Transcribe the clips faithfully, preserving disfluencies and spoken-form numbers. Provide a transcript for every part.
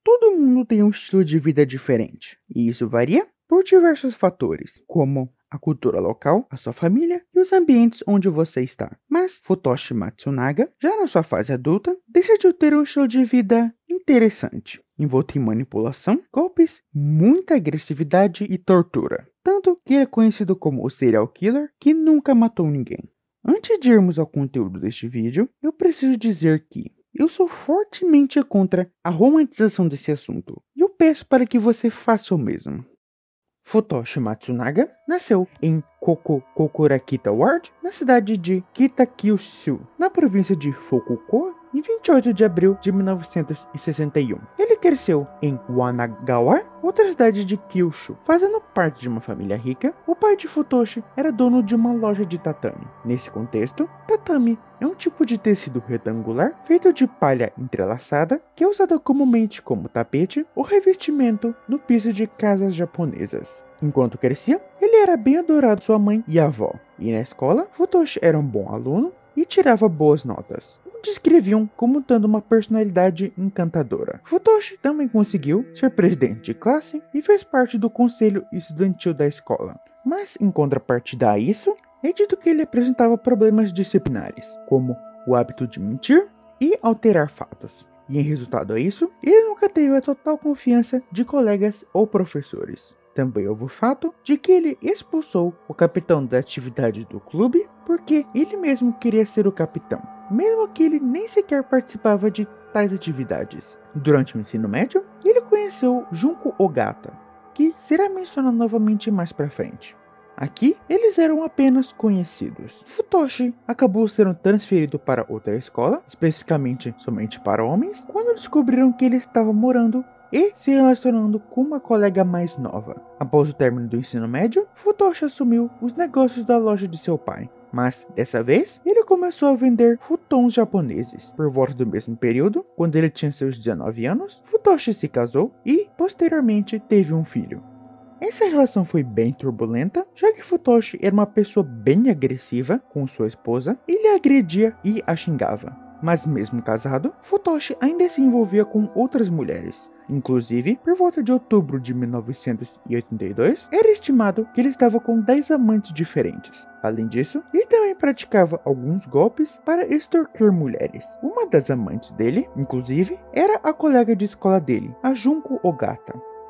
Todo mundo tem um estilo de vida diferente, e isso varia por diversos fatores, como a cultura local, a sua família e os ambientes onde você está. Mas Futoshi Matsunaga, já na sua fase adulta, decidiu ter um estilo de vida interessante, envolto em manipulação, golpes, muita agressividade e tortura. Tanto que ele é conhecido como o serial killer que nunca matou ninguém. Antes de irmos ao conteúdo deste vídeo, eu preciso dizer que eu sou fortemente contra a romantização desse assunto, e eu peço para que você faça o mesmo. Futoshi Matsunaga nasceu em Kokokokurakita Ward, na cidade de Kitakyushu, na província de Fukuoka, em vinte e oito de abril de mil novecentos e sessenta e um. Ele cresceu em Wanagawa, outra cidade de Kyushu. Fazendo parte de uma família rica, o pai de Futoshi era dono de uma loja de tatame. Nesse contexto, tatame é um tipo de tecido retangular feito de palha entrelaçada que é usado comumente como tapete ou revestimento no piso de casas japonesas. Enquanto crescia, ele era bem adorado por sua mãe e avó. E na escola, Futoshi era um bom aluno e tirava boas notas. O descreviam como tendo uma personalidade encantadora. Futoshi também conseguiu ser presidente de classe e fez parte do conselho estudantil da escola. Mas, em contrapartida a isso, é dito que ele apresentava problemas disciplinares, como o hábito de mentir e alterar fatos. E em resultado a isso, ele nunca teve a total confiança de colegas ou professores. Também houve o fato de que ele expulsou o capitão da atividade do clube porque ele mesmo queria ser o capitão, mesmo que ele nem sequer participava de tais atividades. Durante o ensino médio, ele conheceu Junko Ogata, que será mencionado novamente mais pra frente. Aqui, eles eram apenas conhecidos. Futoshi acabou sendo transferido para outra escola, especificamente somente para homens, quando descobriram que ele estava morando e se relacionando com uma colega mais nova. Após o término do ensino médio, Futoshi assumiu os negócios da loja de seu pai. Mas, dessa vez, ele começou a vender futons japoneses. Por volta do mesmo período, quando ele tinha seus dezenove anos, Futoshi se casou e, posteriormente, teve um filho. Essa relação foi bem turbulenta, já que Futoshi era uma pessoa bem agressiva com sua esposa e lhe agredia e a xingava. Mas mesmo casado, Futoshi ainda se envolvia com outras mulheres. Inclusive, por volta de outubro de mil novecentos e oitenta e dois, era estimado que ele estava com dez amantes diferentes. Além disso, ele também praticava alguns golpes para extorquir mulheres. Uma das amantes dele, inclusive, era a colega de escola dele, a Junko Ogata.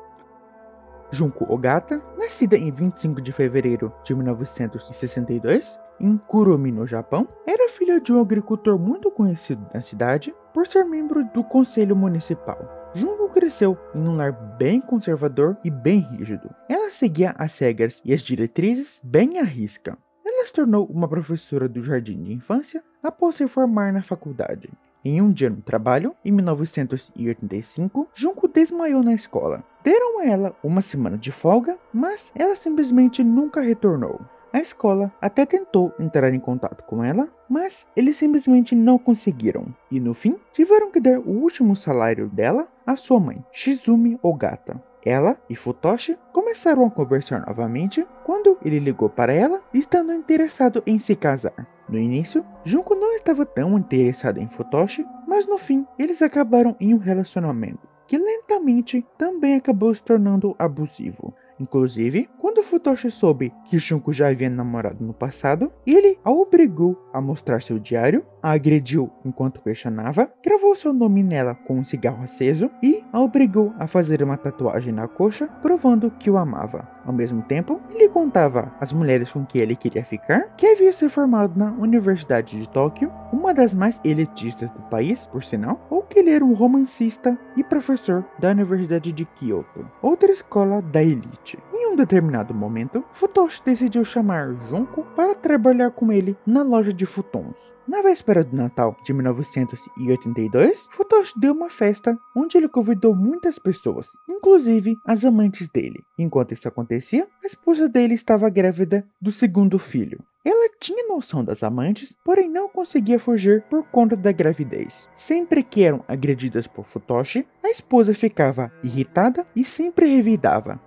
Junko Ogata, nascida em vinte e cinco de fevereiro de mil novecentos e sessenta e dois, em Kuromi, no Japão, era filha de um agricultor muito conhecido na cidade por ser membro do conselho municipal. Junko cresceu em um lar bem conservador e bem rígido. Ela seguia as regras e as diretrizes bem à risca. Ela se tornou uma professora do jardim de infância após se formar na faculdade. Em um dia no trabalho, em mil novecentos e oitenta e cinco, Junko desmaiou na escola. Deram a ela uma semana de folga, mas ela simplesmente nunca retornou. A escola até tentou entrar em contato com ela, mas eles simplesmente não conseguiram. E no fim, tiveram que dar o último salário dela à sua mãe, Shizumi Ogata. Ela e Futoshi começaram a conversar novamente quando ele ligou para ela, estando interessado em se casar. No início, Junko não estava tão interessada em Futoshi, mas no fim, eles acabaram em um relacionamento, que lentamente também acabou se tornando abusivo. Inclusive, quando Futoshi soube que Junko já havia namorado no passado, ele a obrigou a mostrar seu diário, a agrediu enquanto questionava, gravou seu nome nela com um cigarro aceso e a obrigou a fazer uma tatuagem na coxa, provando que o amava. Ao mesmo tempo, ele contava às mulheres com que ele queria ficar que havia se formado na Universidade de Tóquio, uma das mais elitistas do país, por sinal, ou que ele era um romancista e professor da Universidade de Kyoto, outra escola da elite. Em um determinado momento, Futoshi decidiu chamar Junko para trabalhar com ele na loja de futons. Na véspera do Natal de mil novecentos e oitenta e dois, Futoshi deu uma festa onde ele convidou muitas pessoas, inclusive as amantes dele. Enquanto isso acontecia, a esposa dele estava grávida do segundo filho. Ela tinha noção das amantes, porém não conseguia fugir por conta da gravidez. Sempre que eram agredidas por Futoshi, a esposa ficava irritada e sempre revidava.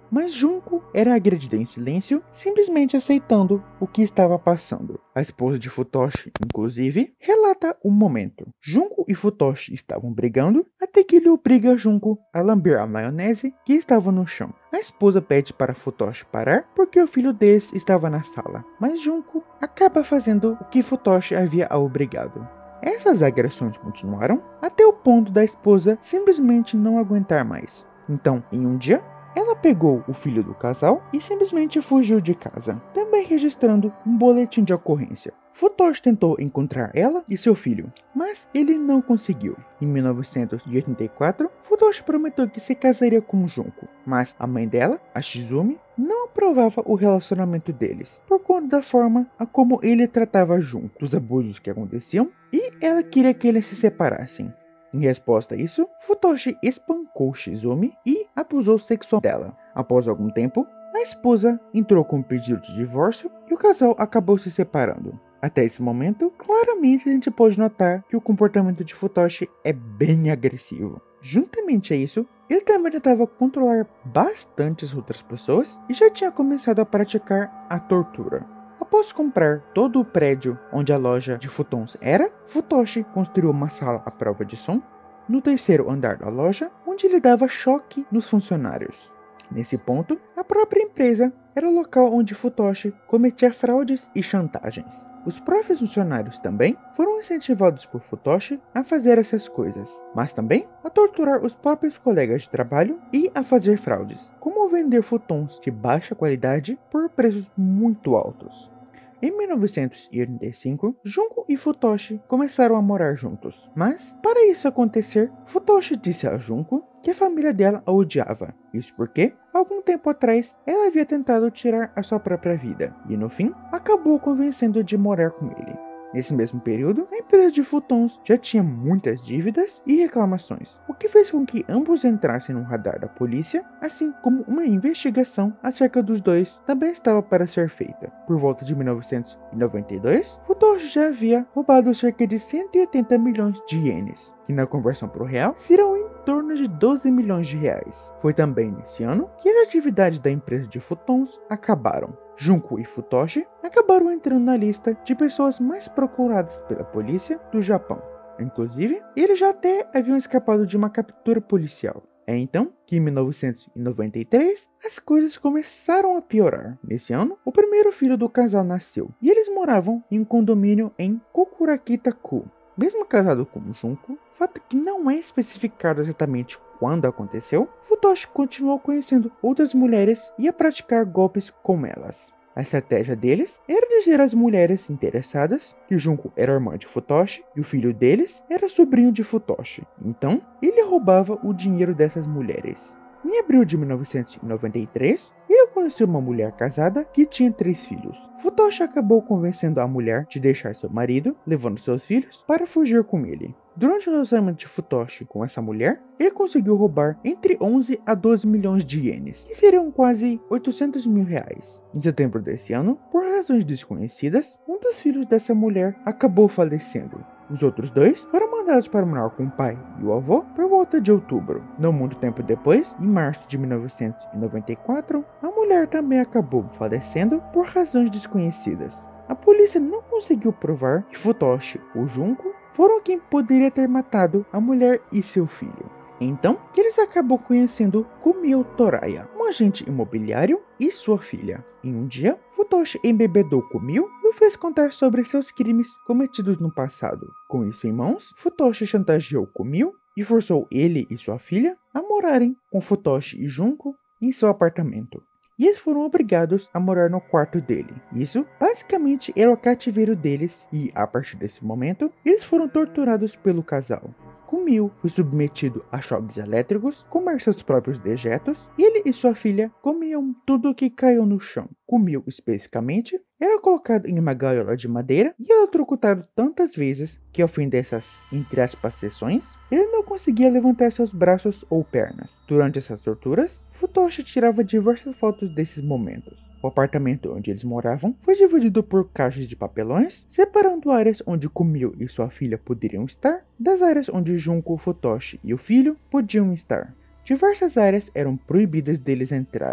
mas Junko era agredida em silêncio, simplesmente aceitando o que estava passando. A esposa de Futoshi, inclusive, relata o momento. Junko e Futoshi estavam brigando, até que ele obriga Junko a lamber a maionese que estava no chão. A esposa pede para Futoshi parar porque o filho deles estava na sala, mas Junko acaba fazendo o que Futoshi havia a obrigado. Essas agressões continuaram até o ponto da esposa simplesmente não aguentar mais. Então, em um dia, ela pegou o filho do casal e simplesmente fugiu de casa, também registrando um boletim de ocorrência. Futoshi tentou encontrar ela e seu filho, mas ele não conseguiu. Em mil novecentos e oitenta e quatro, Futoshi prometeu que se casaria com Junko, mas a mãe dela, a Shizumi, não aprovava o relacionamento deles, por conta da forma a como ele tratava Junko, dos abusos que aconteciam, e ela queria que eles se separassem. Em resposta a isso, Futoshi espancou Shizumi e abusou sexualmente dela. Após algum tempo, a esposa entrou com um pedido de divórcio e o casal acabou se separando. Até esse momento, claramente a gente pode notar que o comportamento de Futoshi é bem agressivo. Juntamente a isso, ele também tentava controlar bastante as outras pessoas e já tinha começado a praticar a tortura. Após comprar todo o prédio onde a loja de futons era, Futoshi construiu uma sala à prova de som no terceiro andar da loja, onde ele dava choque nos funcionários. Nesse ponto, a própria empresa era o local onde Futoshi cometia fraudes e chantagens. Os próprios funcionários também foram incentivados por Futoshi a fazer essas coisas, mas também a torturar os próprios colegas de trabalho e a fazer fraudes, como vender futons de baixa qualidade por preços muito altos. Em mil novecentos e oitenta e cinco, Junko e Futoshi começaram a morar juntos, mas para isso acontecer, Futoshi disse a Junko que a família dela a odiava. Isso porque, algum tempo atrás, ela havia tentado tirar a sua própria vida, e no fim, acabou convencendo de morar com ele. Nesse mesmo período, a empresa de futons já tinha muitas dívidas e reclamações, o que fez com que ambos entrassem no radar da polícia, assim como uma investigação acerca dos dois também estava para ser feita. Por volta de mil novecentos e noventa e dois, Futoshi já havia roubado cerca de cento e oitenta milhões de ienes, que na conversão para o real serão em torno de doze milhões de reais. Foi também nesse ano que as atividades da empresa de futons acabaram. Junko e Futoshi acabaram entrando na lista de pessoas mais procuradas pela polícia do Japão. Inclusive, eles já até haviam escapado de uma captura policial. É então que em mil novecentos e noventa e três as coisas começaram a piorar. Nesse ano, o primeiro filho do casal nasceu e eles moravam em um condomínio em Kokurakita-ku. Mesmo casado com Junko, fato que não é especificado exatamente quando aconteceu, Futoshi continuou conhecendo outras mulheres e a praticar golpes com elas. A estratégia deles era dizer às mulheres interessadas que Junko era irmã de Futoshi e o filho deles era sobrinho de Futoshi. Então, ele roubava o dinheiro dessas mulheres. Em abril de mil novecentos e noventa e três, ele conheceu uma mulher casada que tinha três filhos. Futoshi acabou convencendo a mulher de deixar seu marido, levando seus filhos, para fugir com ele. Durante o relacionamento de Futoshi com essa mulher, ele conseguiu roubar entre onze a doze milhões de ienes, que seriam quase oitocentos mil reais. Em setembro desse ano, por razões desconhecidas, um dos filhos dessa mulher acabou falecendo. Os outros dois foram mandados para morar com o pai e o avô por volta de outubro. Não muito tempo depois, em março de mil novecentos e noventa e quatro, a mulher também acabou falecendo por razões desconhecidas. A polícia não conseguiu provar que Futoshi ou Junko foram quem poderia ter matado a mulher e seu filho. Então, eles acabam conhecendo Kumio Toraya, um agente imobiliário, e sua filha. Em um dia, Futoshi embebedou Kumio e o fez contar sobre seus crimes cometidos no passado. Com isso em mãos, Futoshi chantageou Kumio e forçou ele e sua filha a morarem com Futoshi e Junko em seu apartamento. E eles foram obrigados a morar no quarto dele. Isso, basicamente, era o cativeiro deles e, a partir desse momento, eles foram torturados pelo casal. Kumio foi submetido a choques elétricos, comer seus próprios dejetos, e ele e sua filha comiam tudo que caiu no chão. Kumio, especificamente, era colocado em uma gaiola de madeira e eletrocutado tantas vezes que, ao fim dessas, entre aspas, sessões, ele não conseguia levantar seus braços ou pernas. Durante essas torturas, Futoshi tirava diversas fotos desses momentos. O apartamento onde eles moravam foi dividido por caixas de papelões, separando áreas onde Kumio e sua filha poderiam estar das áreas onde Junko, Futoshi e o filho podiam estar. Diversas áreas eram proibidas deles entrarem.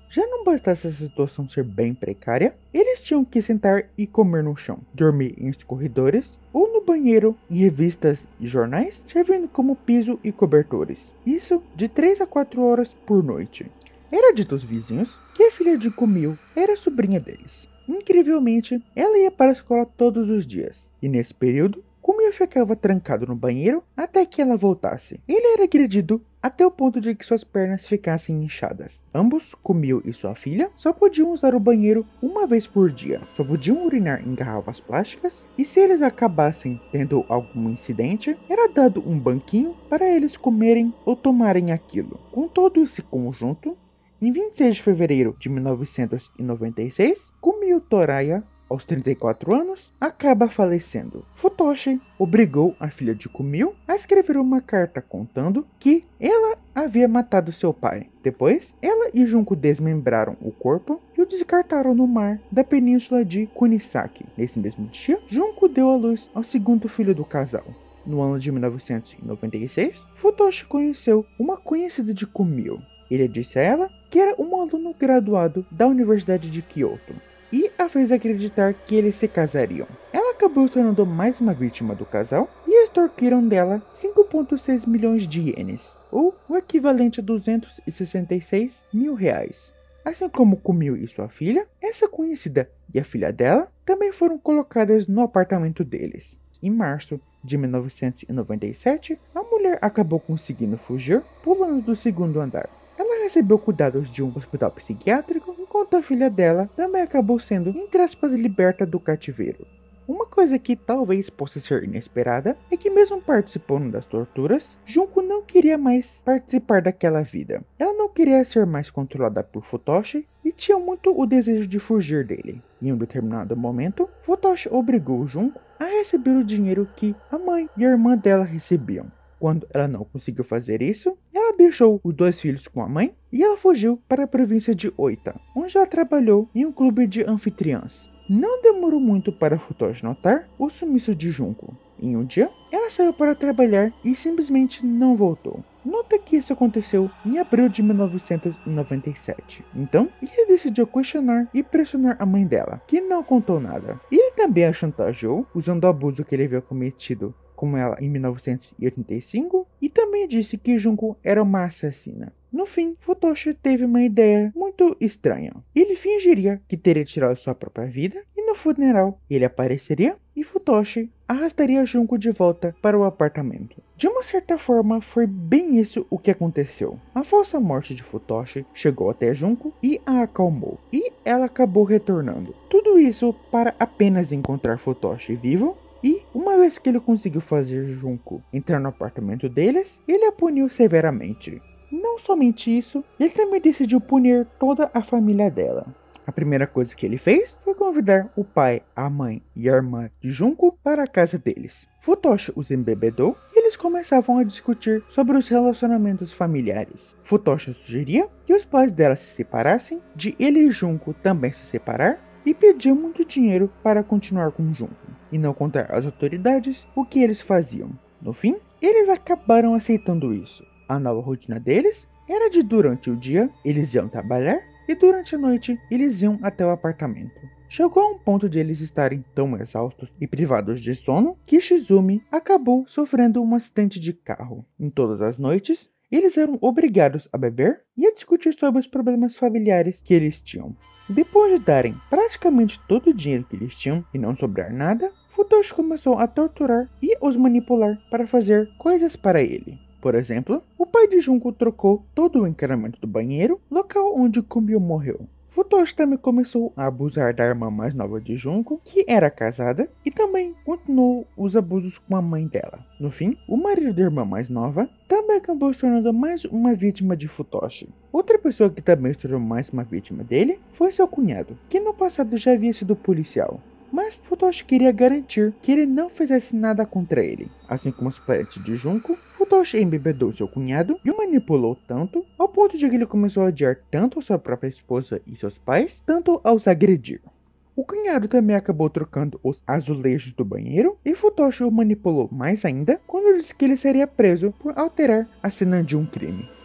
Já não bastasse a situação ser bem precária, eles tinham que sentar e comer no chão, dormir em corredores ou no banheiro, em revistas e jornais, servindo como piso e cobertores. Isso de três a quatro horas por noite. Era dito aos vizinhos que a filha de Kumail era sobrinha deles. Incrivelmente, ela ia para a escola todos os dias, e nesse período, Kumail ficava trancado no banheiro até que ela voltasse. Ele era agredido até o ponto de que suas pernas ficassem inchadas. Ambos, Kumail e sua filha, só podiam usar o banheiro uma vez por dia. Só podiam urinar em garrafas plásticas e se eles acabassem tendo algum incidente, era dado um banquinho para eles comerem ou tomarem aquilo. Com todo esse conjunto, em vinte e seis de fevereiro de mil novecentos e noventa e seis, Kumail Thoraya, aos trinta e quatro anos, acaba falecendo. Futoshi obrigou a filha de Kumail a escrever uma carta contando que ela havia matado seu pai. Depois, ela e Junko desmembraram o corpo e o descartaram no mar da península de Kunisaki. Nesse mesmo dia, Junko deu à luz ao segundo filho do casal. No ano de mil novecentos e noventa e seis, Futoshi conheceu uma conhecida de Kumail. Ele disse a ela que era um aluno graduado da Universidade de Kyoto e a fez acreditar que eles se casariam. Ela acabou se tornando mais uma vítima do casal e extorquiram dela cinco vírgula seis milhões de ienes, ou o equivalente a duzentos e sessenta e seis mil reais. Assim como Kumail e sua filha, essa conhecida e a filha dela também foram colocadas no apartamento deles. Em março de mil novecentos e noventa e sete, a mulher acabou conseguindo fugir pulando do segundo andar. Ela recebeu cuidados de um hospital psiquiátrico, enquanto a filha dela também acabou sendo, entre aspas, liberta do cativeiro. Uma coisa que talvez possa ser inesperada é que mesmo participando das torturas, Junko não queria mais participar daquela vida. Ela não queria ser mais controlada por Futoshi e tinha muito o desejo de fugir dele. Em um determinado momento, Futoshi obrigou Junko a receber o dinheiro que a mãe e a irmã dela recebiam. Quando ela não conseguiu fazer isso, ela deixou os dois filhos com a mãe e ela fugiu para a província de Oita, onde ela trabalhou em um clube de anfitriãs. Não demorou muito para Futoshi notar o sumiço de Junko. Em um dia, ela saiu para trabalhar e simplesmente não voltou. Nota que isso aconteceu em abril de mil novecentos e noventa e sete. Então, ele decidiu questionar e pressionar a mãe dela, que não contou nada. Ele também a chantageou, usando o abuso que ele havia cometido com ela em mil novecentos e oitenta e cinco, e também disse que Junko era uma assassina. No fim, Futoshi teve uma ideia muito estranha. Ele fingiria que teria tirado sua própria vida, e no funeral ele apareceria e Futoshi arrastaria Junko de volta para o apartamento. De uma certa forma, foi bem isso o que aconteceu. A falsa morte de Futoshi chegou até Junko e a acalmou, e ela acabou retornando. Tudo isso para apenas encontrar Futoshi vivo. E, uma vez que ele conseguiu fazer Junko entrar no apartamento deles, ele a puniu severamente. Não somente isso, ele também decidiu punir toda a família dela. A primeira coisa que ele fez foi convidar o pai, a mãe e a irmã de Junko para a casa deles. Futoshi os embebedou e eles começavam a discutir sobre os relacionamentos familiares. Futoshi sugeria que os pais dela se separassem, de ele e Junko também se separar, e pediu muito dinheiro para continuar com Junko, e não contar às autoridades o que eles faziam. No fim, eles acabaram aceitando isso. A nova rotina deles era de durante o dia eles iam trabalhar e durante a noite eles iam até o apartamento. Chegou a um ponto de eles estarem tão exaustos e privados de sono que Shizumi acabou sofrendo um acidente de carro. Em todas as noites, eles eram obrigados a beber e a discutir sobre os problemas familiares que eles tinham. Depois de darem praticamente todo o dinheiro que eles tinham e não sobrar nada, Futoshi começou a torturar e os manipular para fazer coisas para ele. Por exemplo, o pai de Junko trocou todo o encanamento do banheiro, local onde Kumail morreu. Futoshi também começou a abusar da irmã mais nova de Junko, que era casada, e também continuou os abusos com a mãe dela. No fim, o marido da irmã mais nova também acabou se tornando mais uma vítima de Futoshi. Outra pessoa que também se tornou mais uma vítima dele foi seu cunhado, que no passado já havia sido policial. Mas Futoshi queria garantir que ele não fizesse nada contra ele. Assim como os parentes de Junko, Futoshi embebedou seu cunhado e o manipulou tanto, ao ponto de que ele começou a odiar tanto a sua própria esposa e seus pais, tanto aos agredir. O cunhado também acabou trocando os azulejos do banheiro, e Futoshi o manipulou mais ainda quando disse que ele seria preso por alterar a cena de um crime. Ele também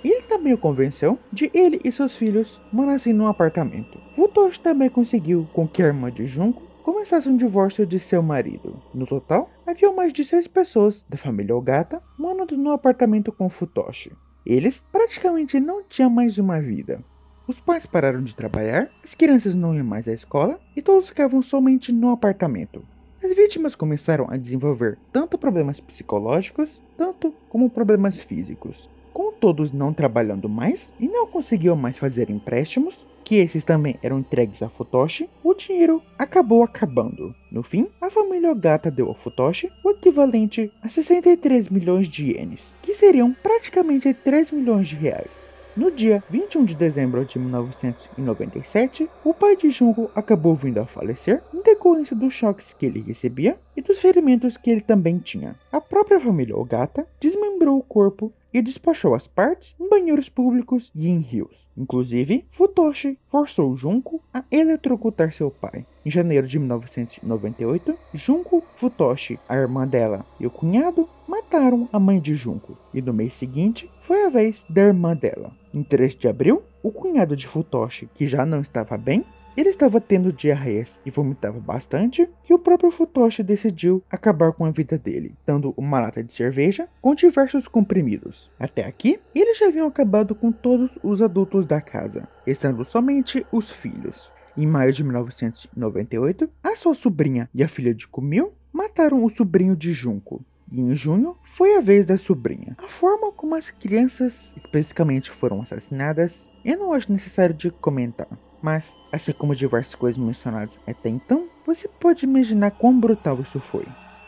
também o convenceu de ele e seus filhos morassem num apartamento. Futoshi também conseguiu com que a irmã de Junko começasse um divórcio de seu marido. No total, havia mais de seis pessoas da família Ogata morando no apartamento com Futoshi. Eles praticamente não tinham mais uma vida. Os pais pararam de trabalhar, as crianças não iam mais à escola e todos ficavam somente no apartamento. As vítimas começaram a desenvolver tanto problemas psicológicos, tanto como problemas físicos. Com todos não trabalhando mais e não conseguiam mais fazer empréstimos, que esses também eram entregues a Futoshi, o dinheiro acabou acabando. No fim, a família Ogata deu a Futoshi o equivalente a sessenta e três milhões de ienes, que seriam praticamente três milhões de reais. No dia vinte e um de dezembro de mil novecentos e noventa e sete, o pai de Junko acabou vindo a falecer em decorrência dos choques que ele recebia e dos ferimentos que ele também tinha. A própria família Ogata desmembrou o corpo e despachou as partes em banheiros públicos e em rios. Inclusive, Futoshi forçou Junko a eletrocutar seu pai. Em janeiro de mil novecentos e noventa e oito, Junko, Futoshi, a irmã dela e o cunhado mataram a mãe de Junko. E no mês seguinte, foi a vez da irmã dela. Em três de abril, o cunhado de Futoshi, que já não estava bem, ele estava tendo diarreias e vomitava bastante, e o próprio Futoshi decidiu acabar com a vida dele, dando uma lata de cerveja com diversos comprimidos. Até aqui, eles já haviam acabado com todos os adultos da casa, restando somente os filhos. Em maio de mil novecentos e noventa e oito, a sua sobrinha e a filha de Kumio mataram o sobrinho de Junko. E em junho, foi a vez da sobrinha. A forma como as crianças especificamente foram assassinadas, eu não acho necessário de comentar. Mas, assim como diversas coisas mencionadas até então, você pode imaginar quão brutal isso foi.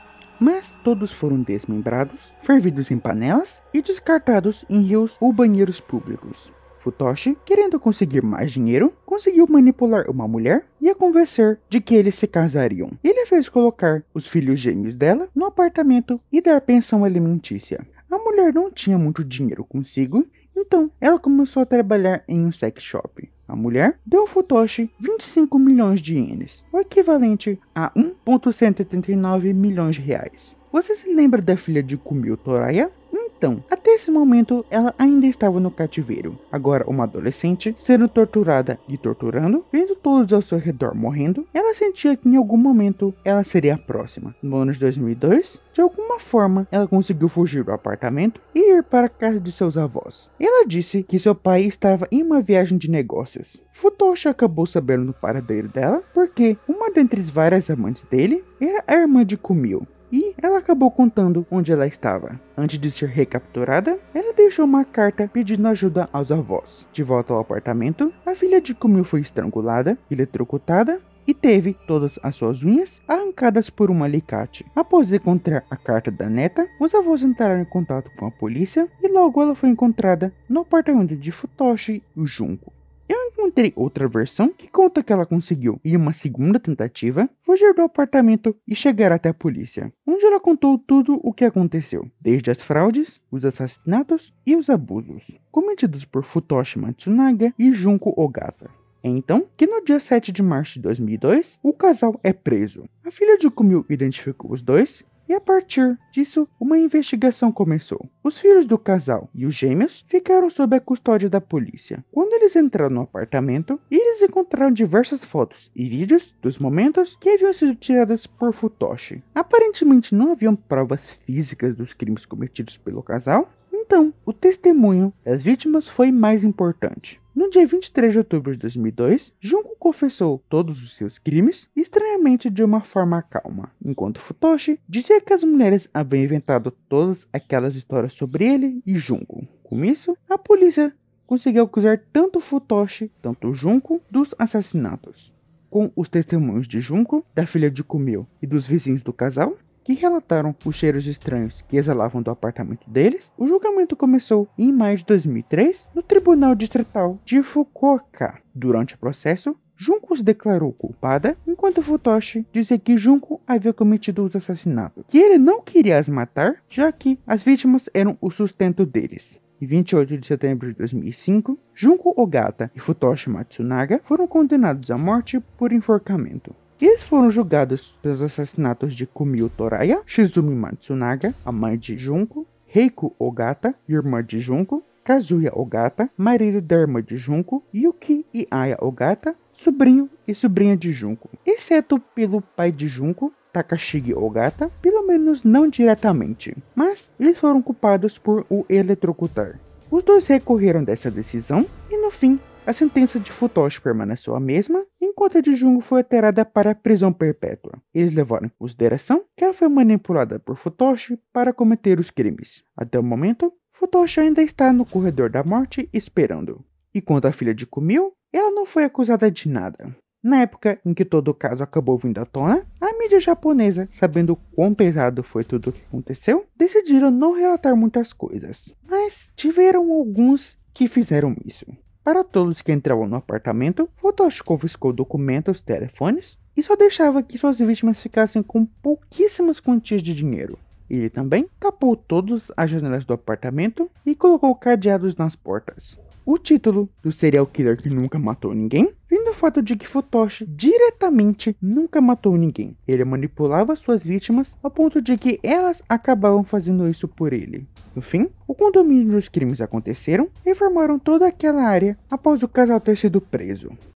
Mas todos foram desmembrados, fervidos em panelas e descartados em rios ou banheiros públicos. Futoshi, querendo conseguir mais dinheiro, conseguiu manipular uma mulher e a convencer de que eles se casariam. Ele fez colocar os filhos gêmeos dela no apartamento e dar pensão alimentícia. A mulher não tinha muito dinheiro consigo, então ela começou a trabalhar em um sex shop. A mulher deu a Futoshi vinte e cinco milhões de ienes, o equivalente a um vírgula cento e oitenta e nove milhões de reais. Você se lembra da filha de Kumio Toraya? Então, até esse momento, ela ainda estava no cativeiro. Agora, uma adolescente, sendo torturada e torturando, vendo todos ao seu redor morrendo, ela sentia que em algum momento ela seria a próxima. No ano de dois mil e dois, de alguma forma, ela conseguiu fugir do apartamento e ir para a casa de seus avós. Ela disse que seu pai estava em uma viagem de negócios. Futoshi acabou sabendo do paradeiro dela, porque uma dentre as várias amantes dele era a irmã de Kumio. E ela acabou contando onde ela estava. Antes de ser recapturada, ela deixou uma carta pedindo ajuda aos avós. De volta ao apartamento, a filha de Kumio foi estrangulada, eletrocutada e teve todas as suas unhas arrancadas por um alicate. Após encontrar a carta da neta, os avós entraram em contato com a polícia e logo ela foi encontrada no apartamento de Futoshi e Junko. Eu encontrei outra versão que conta que ela conseguiu, em uma segunda tentativa, fugir do apartamento e chegar até a polícia, onde ela contou tudo o que aconteceu, desde as fraudes, os assassinatos e os abusos, cometidos por Futoshi Matsunaga e Junko Ogata. É então que no dia sete de março de dois mil e dois, o casal é preso. A filha de Kumio identificou os dois, e a partir disso, uma investigação começou. Os filhos do casal e os gêmeos ficaram sob a custódia da polícia. Quando eles entraram no apartamento, eles encontraram diversas fotos e vídeos dos momentos que haviam sido tiradas por Futoshi. Aparentemente não haviam provas físicas dos crimes cometidos pelo casal, então o testemunho das vítimas foi mais importante. No dia vinte e três de outubro de dois mil e dois, Junko confessou todos os seus crimes, estranhamente de uma forma calma, enquanto Futoshi dizia que as mulheres haviam inventado todas aquelas histórias sobre ele e Junko. Com isso, a polícia conseguiu acusar tanto Futoshi, tanto Junko, dos assassinatos. Com os testemunhos de Junko, da filha de Kumio e dos vizinhos do casal, que relataram os cheiros estranhos que exalavam do apartamento deles, o julgamento começou em maio de dois mil e três no Tribunal Distrital de Fukuoka. Durante o processo, Junko se declarou culpada, enquanto Futoshi dizia que Junko havia cometido os assassinatos, que ele não queria as matar, já que as vítimas eram o sustento deles. Em vinte e oito de setembro de dois mil e cinco, Junko Ogata e Futoshi Matsunaga foram condenados à morte por enforcamento. Eles foram julgados pelos assassinatos de Kumio Toraya, Shizumi Matsunaga, a mãe de Junko, Reiko Ogata, irmã de Junko, Kazuya Ogata, marido da irmã de Junko, Yuki e Aya Ogata, sobrinho e sobrinha de Junko, exceto pelo pai de Junko, Takashige Ogata, pelo menos não diretamente, mas eles foram culpados por o eletrocutar. Os dois recorreram dessa decisão e no fim, a sentença de Futoshi permaneceu a mesma, enquanto a de Junko foi alterada para prisão perpétua. Eles levaram em consideração que ela foi manipulada por Futoshi para cometer os crimes. Até o momento, Futoshi ainda está no corredor da morte esperando. E quanto à filha de Kumio, ela não foi acusada de nada. Na época em que todo o caso acabou vindo à tona, a mídia japonesa, sabendo quão pesado foi tudo o que aconteceu, decidiram não relatar muitas coisas. Mas tiveram alguns que fizeram isso. Para todos que entravam no apartamento, Futoshi confiscou documentos, telefones e só deixava que suas vítimas ficassem com pouquíssimas quantias de dinheiro. Ele também tapou todas as janelas do apartamento e colocou cadeados nas portas. O título do serial killer que nunca matou ninguém vem do fato de que Futoshi diretamente nunca matou ninguém. Ele manipulava suas vítimas ao ponto de que elas acabavam fazendo isso por ele. No fim, o condomínio dos crimes aconteceram e reformaram toda aquela área após o casal ter sido preso.